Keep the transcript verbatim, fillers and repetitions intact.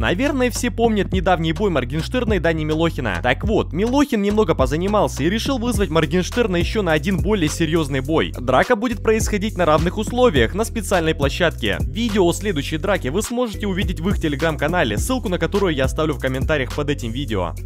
Наверное, все помнят недавний бой Моргенштерна и Дани Милохина. Так вот, Милохин немного позанимался и решил вызвать Моргенштерна еще на один более серьезный бой. Драка будет происходить на равных условиях, на специальной площадке. Видео о следующей драке вы сможете увидеть в их телеграм-канале, ссылку на которую я оставлю в комментариях под этим видео.